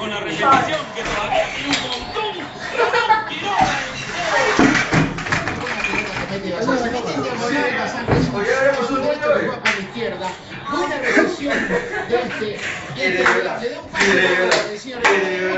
con la repetición que todavía tiene un montón. Se mete en diagonal, pasando su derecho a la izquierda. Buena recepción de este. Le da un paso a la atención.